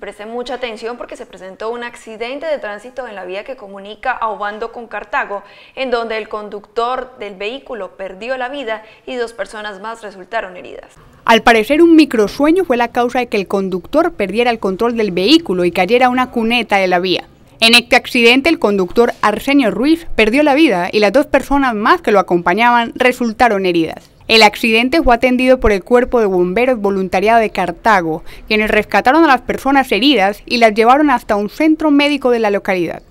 preste mucha atención porque se presentó un accidente de tránsito en la vía que comunica a Obando con Cartago, en donde el conductor del vehículo perdió la vida y 2 personas más resultaron heridas. Al parecer, un microsueño fue la causa de que el conductor perdiera el control del vehículo y cayera a una cuneta de la vía. En este accidente, el conductor Arsenio Ruiz perdió la vida y las 2 personas más que lo acompañaban resultaron heridas. El accidente fue atendido por el Cuerpo de Bomberos Voluntariado de Cartago, quienes rescataron a las personas heridas y las llevaron hasta un centro médico de la localidad.